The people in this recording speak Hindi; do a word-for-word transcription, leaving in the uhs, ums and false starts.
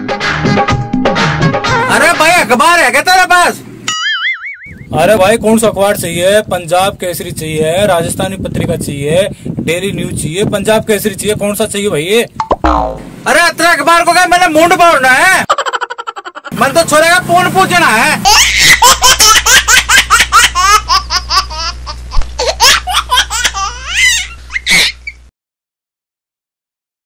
अरे भाई अखबार है क्या तेरे पास? अरे भाई कौन सा अखबार चाहिए? पंजाब केसरी चाहिए, राजस्थानी पत्रिका चाहिए, डेली न्यूज चाहिए, पंजाब केसरी चाहिए, कौन सा चाहिए भाई ये? अरे अतरे अखबार को क्या मैंने मुंड बोलना है? मन तो छोरे का पून पूछना है।